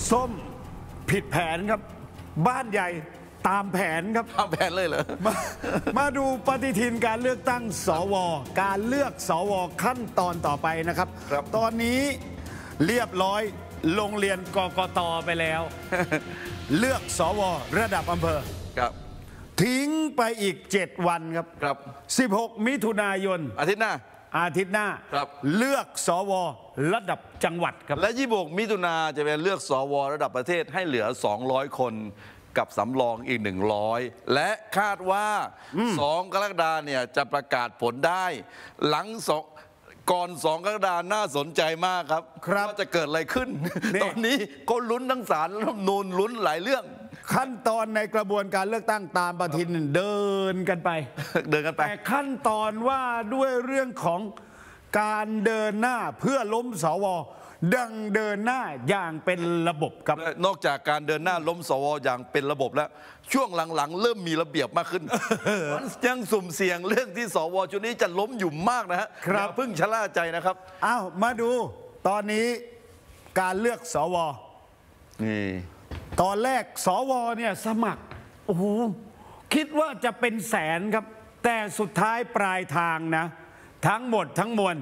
ส้มผิดแผนครับบ้านใหญ่ตามแผนครับตามแผนเลยเหรอมาดูปฏิทินการเลือกตั้งสวการเลือกสวขั้นตอนต่อไปนะครับตอนนี้เรียบร้อยโรงเรียนกกตไปแล้ว เลือกสวระดับอำเภอครับทิ้งไปอีก7 วันครับ16 มิถุนายนอาทิตย์หน้าเลือกสวระดับจังหวัดครับและ26 มิถุนาจะเป็นเลือกสวระดับประเทศให้เหลือ200 คนกับสำรองอีก100และคาดว่า2 กรกฎาคมเนี่ยจะประกาศผลได้หลังก่อน2 กรกฎาคมน่าสนใจมากครับว่าจะเกิดอะไรขึ้นตอนนี้ก็ลุ้นทั้งศาลรัฐธรรมนูญลุ้นหลายเรื่องขั้นตอนในกระบวนการเลือกตั้งตามปฏิทินเดินกันไปแต่ขั้นตอนว่าด้วยเรื่องของการเดินหน้าเพื่อล้มสวดังเดินหน้าอย่างเป็นระบบครับนอกจากการเดินหน้าล้มสวอย่างเป็นระบบแล้วช่วงหลังๆเริ่มมีระเบียบมากขึ้น ยังสุ่มเสี่ยงเรื่องที่สวชุดนี้จะล้มอยู่มากนะฮะครับเพิ่งชะล่าใจนะครับอ้าวมาดูตอนนี้การเลือกสวนี่ตอนแรกสวเนี่ยสมัครโอ้โหคิดว่าจะเป็นแสนครับแต่สุดท้ายปลายทางนะทั้งหมดทั้งมวล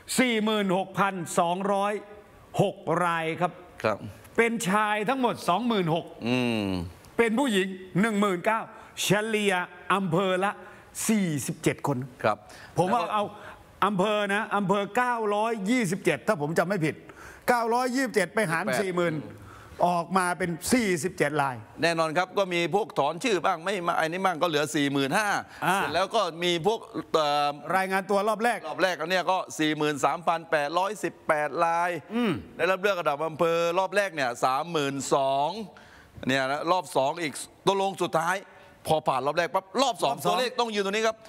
46,206 รายครับเป็นชายทั้งหมด 26,000เป็นผู้หญิง 19,000เฉลี่ยอำเภอละ47 คนครับผมเอาอำเภอนะอำเภอ927ถ้าผมจำไม่ผิด927ไปหาร 40,000ออกมาเป็น47 รายแน่นอนครับก็มีพวกถอนชื่อบ้างไม่มาไอ้นี่บ้างก็เหลือ 45,000 เสร็จแล้วก็มีพวกรายงานตัวรอบแรกอันนี้ก็ 43,818 รายได้รับเลือกระดับอำเภอรอบแรกเนี่ย 32,000เนี่ยรอบ2อีกตัวลงสุดท้ายพอผ่านรอบแรกปั๊บรอบ2ตัวเลขต้องยืนตัวนี้ครับ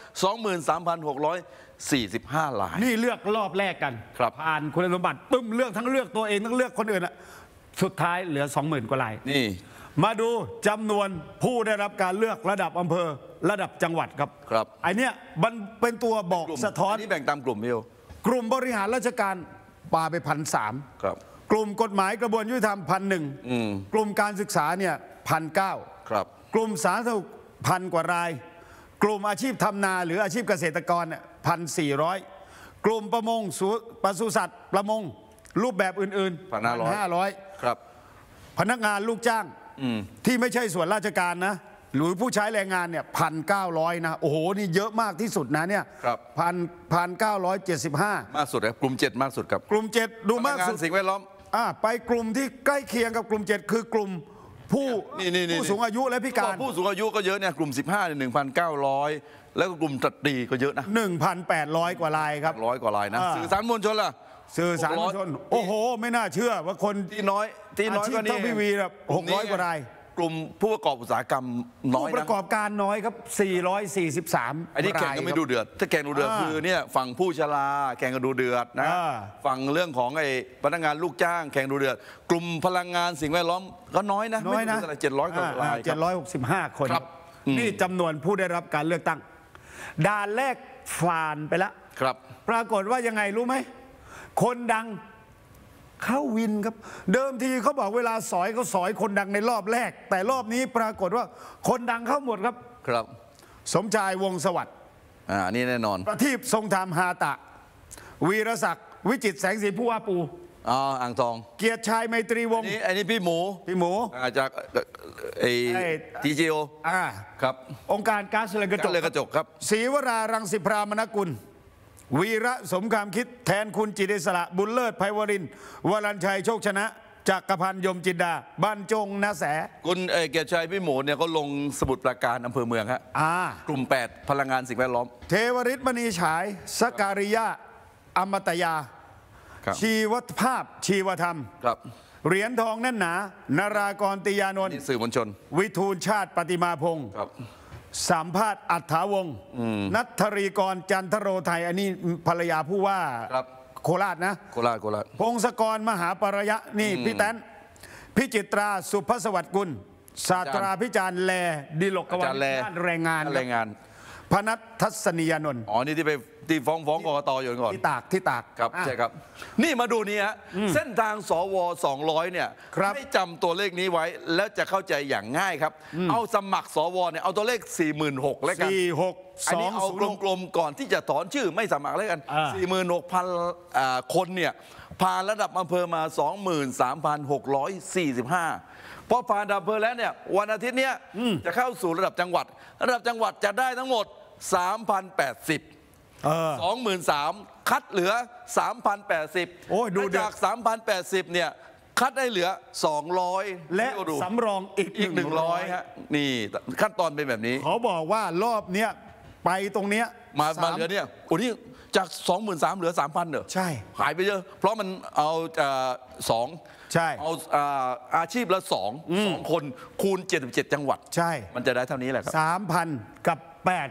23,645 รายนี่เลือกรอบแรกกันผ่านคุณสมบัติปึ้มเลือกทั้งเลือกตัวเองทั้งเลือกคนอื่นอะสุดท้ายเหลือ 20,000 กว่ารายนี่มาดูจำนวนผู้ได้รับการเลือกระดับอำเภอระดับจังหวัดครับไอเนี้ยมันเป็นตัวบอกสะท้อนนี่แบ่งตามกลุ่มเดียวกลุ่มบริหารราชการปาไป1,300 ครับกลุ่มกฎหมายกระบวนยุติธรรม1,100กลุ่มการศึกษาเนี่ย1,900 ครับกลุ่มสาธารณสุข1,000 กว่ารายกลุ่มอาชีพทำนาหรืออาชีพเกษตรกรเนี่ย1,400กลุ่มประมงปศุสัตว์ประมงรูปแบบอื่นๆ1,500 ครับพนักงานลูกจ้างที่ไม่ใช่ส่วนราชการนะหรือผู้ใช้แรงงานเนี่ย1,900นะโอ้โหนี่เยอะมากที่สุดนะเนี่ย1,975 มากสุดครับกลุ่ม7มากสุดครับกลุ่ม7ดูมากสุดสิ่งแวดล้อมไปกลุ่มที่ใกล้เคียงกับกลุ่ม7คือกลุ่มผู้สูงอายุและพิการผู้สูงอายุก็เยอะเนี่ยกลุ่ม15เนี่ย1,900แล้วก็กลุ่มตรีก็เยอะนะ 1,800 กว่ารายครับ 100 กว่ารายนะสื่อสารมวลชนล่ะสื่อสารมวลชนโอ้โหไม่น่าเชื่อว่าคนที่น้อยก็นี่พี่วีแบบ600 กว่ารายกลุ่มผู้ประกอบอุตสาหกรรมน้อยนะผู้ประกอบการน้อยครับ443 อันนี้แข่งก็ไม่ดูเดือดถ้าแข่งดูเดือดคือเนี่ยฝั่งผู้ชราแข่งกันดูเดือดนะฝั่งเรื่องของไอ้พนักงานลูกจ้างแข่งดูเดือดกลุ่มพลังงานสิ่งแวดล้อมก็น้อยนะ700 กว่าราย 765 คนนี่จำนวนผู้ได้รับการเลือกตั้งด่านแรกผ่านไปแล้วครับปรากฏว่ายังไงรู้ไหมคนดังเข้าวินครับเดิมทีเขาบอกเวลาสอยเขาสอยคนดังในรอบแรกแต่รอบนี้ปรากฏว่าคนดังเข้าหมดครับสมชายวงศ์สวัสดิ์นี่แน่นอนประทีปทรงธรรมฮาตะวีรศักดิ์วิจิตรแสงสีผู้ว่าปูอ่างทองเกียรติชัยไมตรีวงศ์อันนี้พี่หมูจากTGO ครับองค์การก๊าซเรือนกระจกครับศรีวรารังสิพรามนกุลวีระสมคามคิดแทนคุณจิตอิสระบุญเลิศไพวรินทร์วรัญชัยโชคชนะจักรพันธ์ยมจินดาบรรจงนาแสคุณเกียรติชัยพี่หมูเนี่ยเขาลงสมุทรปราการอำเภอเมืองฮะกลุ่ม8พลังงานสิ่งแวดล้อมเทวฤทธิ์มณีฉายสการิยะอมตยาชีวภาพชีวธรรมเหรียญทองแน่นหนานารากรติยานนท์สื่อมวลชนวิทูลชาติปฏิมาพงศ์สัมภาษณ์อัฏฐาวงศ์นัทธรีกรจันทโรไทยอันนี้ภรรยาผู้ว่าโคราชนะโคราชพงศกรมหาปรยะนี่พี่แตนพิจิตราสุภสวัสดิ์กุลศาสตราพิจารณ์แลดิลกกวันด้านแรงงานพนัททัศนียานนท์อ๋อนี่ที่ไปที่ฟ้องกกตอยู่ก่อนที่ตากครับใช่ครับนี่มาดูนี่ฮะเส้นทางสว200เนี่ยให้จำตัวเลขนี้ไว้แล้วจะเข้าใจอย่างง่ายครับเอาสมัครสวเนี่ยเอาตัวเลข 46,000แล้วกันอันนี้เอากลมๆก่อนที่จะถอนชื่อไม่สมัครแล้วกัน 46,000 คนเนี่ยผ่านระดับอำเภอมา 23,645 พอผ่านอำเภอแล้วเนี่ยวันอาทิตย์เนี้ยจะเข้าสู่ระดับจังหวัดจะได้ทั้งหมด 3,080 23,000 คัดเหลือ 3,080 โอ้ดูจาก 3,080 เนี่ยคัดได้เหลือ 200 และสำรองอีก 100ฮะนี่ขั้นตอนเป็นแบบนี้เขาบอกว่ารอบเนี้ยไปตรงเนี้ยมาเหลือเนี่ยโอ้นี่จาก 23,000 เหลือ 3,000 เหรอใช่หายไปเยอะเพราะมันเอา2 ใช่เอาอาชีพละ2คนคูณ77จังหวัดใช่มันจะได้เท่านี้แหละครับ 3,000 กับ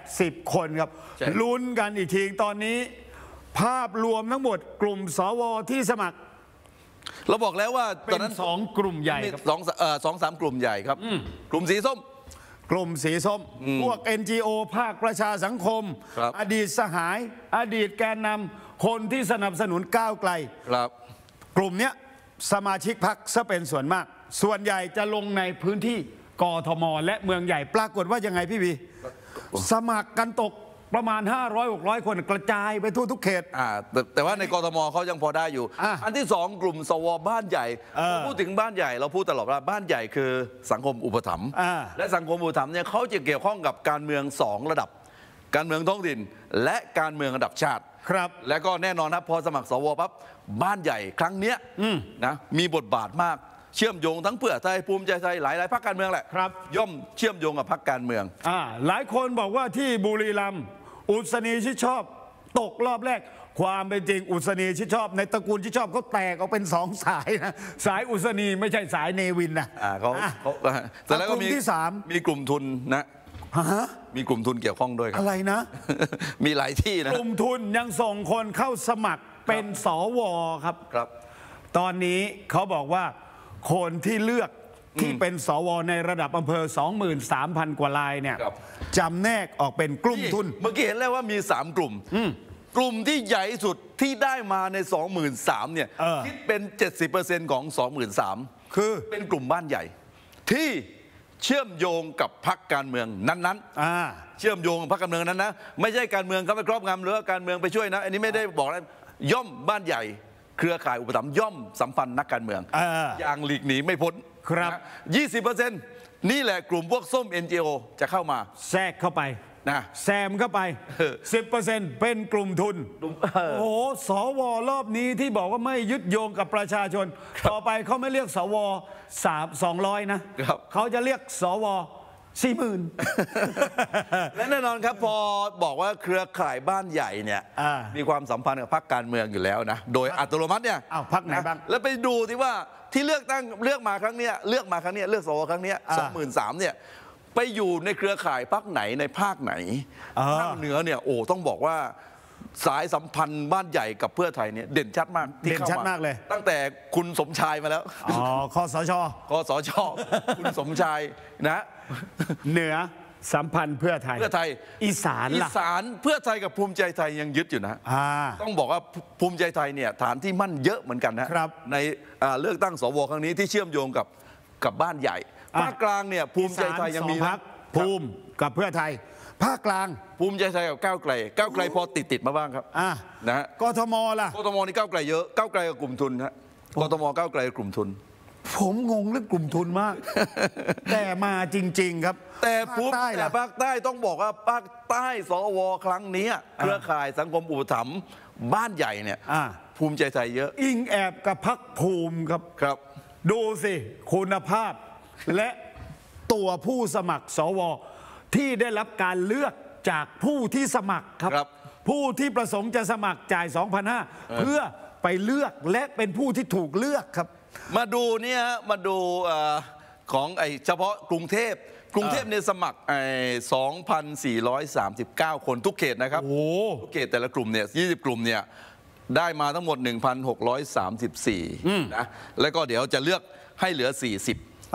80 คนครับลุ้นกันอีกทีตอนนี้ภาพรวมทั้งหมดกลุ่มสวที่สมัครเราบอกแล้วว่าตอนนั้น2กลุ่มใหญ่ครับ 2-3 กลุ่มใหญ่ครับกลุ่มสีส้มกลุ่มสีส้มพวก NGO ภาคประชาสังคมอดีตสหายอดีตแกนนำคนที่สนับสนุนก้าวไกลกลุ่มเนี้ยสมาชิกพรรคซะเป็นส่วนมากส่วนใหญ่จะลงในพื้นที่กทมและเมืองใหญ่ปรากฏว่ายังไงพี่บีสมัครกันตกประมาณ 500-600 คนกระจายไปทั่วทุกเขตแต่ว่าในกทมเขายังพอได้อยู่อันที่2กลุ่มสวบ้านใหญ่พูดถึงบ้านใหญ่เราพูดตลอดว่าบ้านใหญ่คือสังคมอุปถัมภ์และสังคมอุปถัมภ์เนี่ยเขาจะเกี่ยวข้องกับการเมือง2ระดับการเมืองท้องถิ่นและการเมืองระดับชาติครับและก็แน่นอนนะพอสมัครสวปั๊บบ้านใหญ่ครั้งเนี้ยนะมีบทบาทมากเชื่อมโยงทั้งเพื่อไทยภูมิใจไทยหลายพรรคการเมืองแหละครับย่อมเชื่อมโยงกับพรรคการเมืองหลายคนบอกว่าที่บุรีรัมย์อุศนีชิดชอบตกรอบแรกความเป็นจริงอุศนีชิดชอบในตระกูลชิดชอบเขาแตกออกเป็น2 สายนะสายอุศนีไม่ใช่สายเนวินนะเขาแต่แล้วก็มีที่3 มีกลุ่มทุนนะมีกลุ่มทุนเกี่ยวข้องด้วยครับอะไรนะมีหลายที่นะกลุ่มทุนยังส่งคนเข้าสมัครเป็นสวครับตอนนี้เขาบอกว่าคนที่เลือกที่เป็นสวในระดับอำเภอ 23,000 กว่ารายเนี่ยจำแนกออกเป็นกลุ่มทุนเมื่อกี้เห็นแล้วว่ามี3กลุ่มกลุ่มที่ใหญ่สุดที่ได้มาใน 23,000 เนี่ยคิดเป็น 70% ของ 23,000 คือเป็นกลุ่มบ้านใหญ่ที่เชื่อมโยงกับพรรคการเมืองนั้นๆเชื่อมโยงกับพรรคการเมืองนั้นนะไม่ใช่การเมืองเขาไปครอบงำหรือการเมืองไปช่วยนะอันนี้ไม่ได้บอกนะย่อมบ้านใหญ่เครือข่ายอุปถัมภ์ย่อมสัมพันธ์นักการเมืองอย่างหลีกหนีไม่พ้นครับ 20% นี่แหละกลุ่มพวกส้ม NGO จะเข้ามาแทรกเข้าไปนะแซมเข้าไป 10% เป็นกลุ่มทุนโอ้โหสวรอบนี้ที่บอกว่าไม่ยึดโยงกับประชาชนต่อไปเขาไม่เรียกสว200นะเขาจะเรียกสว40,000 และแน่นอนครับพอบอกว่าเครือข่ายบ้านใหญ่เนี่ยมีความสัมพันธ์กับพรรคการเมืองอยู่แล้วนะโดยอัตโนมัติเนี่ยพรรคไหนบ้างแล้วไปดูที่ว่าที่เลือกมาครั้งนี้เลือกสวครั้งนี้ 23,000 เนี่ยไปอยู่ในเครือข่ายพรรคไหนในภาคไหนภาคเหนือเนี่ยโอ้ต้องบอกว่าสายสัมพันธ์บ้านใหญ่กับเพื่อไทยเนี่ยเด่นชัดมากเด่นชัดมากเลยตั้งแต่คุณสมชายมาแล้วคสชคุณสมชายนะเหนือสัมพันธ์เพื่อไทยอีสานเพื่อไทยกับภูมิใจไทยยังยึดอยู่นะต้องบอกว่าภูมิใจไทยเนี่ยฐานที่มั่นเยอะเหมือนกันนะครับในเลือกตั้งสวครั้งนี้ที่เชื่อมโยงกับบ้านใหญ่ภาคกลางเนี่ยภูมิใจไทยยังมีพรรคภูมิกับเพื่อไทยภาคกลางภูมิใจไทยกับก้าวไกลพอติดมาบ้างครับนะฮะกทมล่ะกทมนี่ก้าวไกลเยอะก้าวไกลกับกลุ่มทุนฮะกทมก้าวไกลกับกลุ่มทุนผมงงเรื่องกลุ่มทุนมากแต่มาจริงๆครับแต่ภาคใต้ต้องบอกว่าภาคใต้สวครั้งนี้เครือข่ายสังคมอุปถัมภ์บ้านใหญ่เนี่ยภูมิใจไทยเยอะอิงแอบกับพรรคภูมิครับดูสิคุณภาพและตัวผู้สมัครสวที่ได้รับการเลือกจากผู้ที่สมัครครับผู้ที่ประสงค์จะสมัครจ่าย 2,500 เพื่อไปเลือกและเป็นผู้ที่ถูกเลือกครับมาดูเนี่ยมาดูของเฉพาะกรุงเทพเนี่ยสมัคร2,439 คนทุกเขตนะครับทุกเขตแต่ละกลุ่มเนี่ย20 กลุ่มเนี่ยได้มาทั้งหมด 1,634 นะแล้วก็เดี๋ยวจะเลือกให้เหลือ40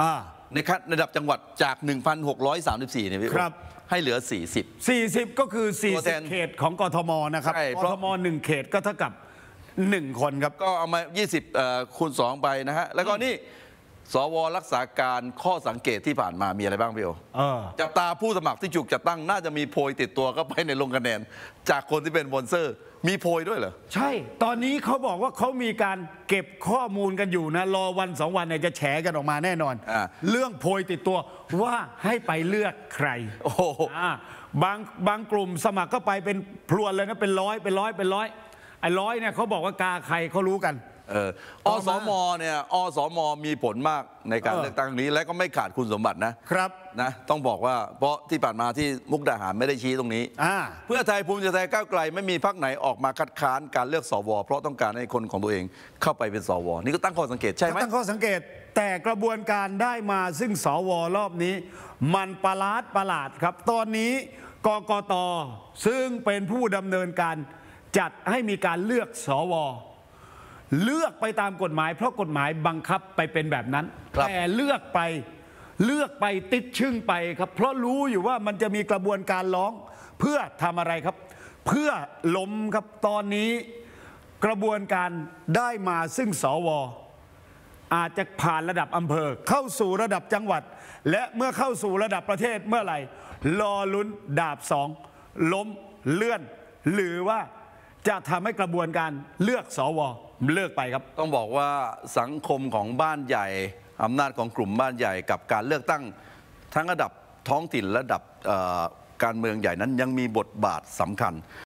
ในระดับจังหวัดจาก 1,634 เนี่ยพี่ครับให้เหลือ 40 ก็คือตัวแทน 40 เขตของกทมนะครับใช่กเพราะทม1 เขตก็เท่ากับ 1 คนครับก็เอามา 20 คูณ 2 ไปนะฮะ แล้วก็นี่ สวรักษาการข้อสังเกตที่ผ่านมามีอะไรบ้างพี่โอจับตาผู้สมัครที่ถูกจัดตั้งน่าจะมีโพยติดตัวเข้าไปในลงคะแนน จากคนที่เป็นสปอนเซอร์ มีโพยด้วยเหรอใช่ ตอนนี้เขาบอกว่าเขามีการเก็บข้อมูลกันอยู่นะ รอวัน2 วันเนี่ยจะแฉกันออกมาแน่นอน เรื่องโพยติดตัวว่าให้ไปเลือกใครโอ้โหบางกลุ่มสมัครก็ไปเป็นพรวนเลยนะเป็นร้อยไอ้ร้อยเนี่ยเขาบอกว่ากาใครเขารู้กันอสมเนี่ยอสมมีผลมากในการเลือกตั้งนี้และก็ไม่ขาดคุณสมบัตินะครับนะต้องบอกว่าเพราะที่ผ่านมาที่มุกดาหารไม่ได้ชี้ตรงนี้เพื่อไทยภูมิใจไทยก้าวไกลไม่มีพรรคไหนออกมาคัดค้านการเลือกสวเพราะต้องการให้คนของตัวเองเข้าไปเป็นสวนี่ก็ตั้งข้อสังเกตใช่ไหมตั้งข้อสังเกตแต่กระบวนการได้มาซึ่งสวรอบนี้มันประหลาดครับตอนนี้กกต.ซึ่งเป็นผู้ดำเนินการจัดให้มีการเลือกสวเลือกไปตามกฎหมายเพราะกฎหมายบังคับไปเป็นแบบนั้นแต่เลือกไปติดชึ่งไปครับเพราะรู้อยู่ว่ามันจะมีกระบวนการร้องเพื่อทำอะไรครับเพื่อล้มครับตอนนี้กระบวนการได้มาซึ่งสวอาจจะผ่านระดับอำเภอเข้าสู่ระดับจังหวัดและเมื่อเข้าสู่ระดับประเทศเมื่อไหร่รอลุ้นดาบ2ล้มเลื่อนหรือว่าจะทำให้กระบวนการเลือกสวเลิกไปครับต้องบอกว่าสังคมของบ้านใหญ่อำนาจของกลุ่มบ้านใหญ่กับการเลือกตั้งทั้งระดับท้องถิ่นระดับการเมืองใหญ่นั้นยังมีบทบาทสำคัญ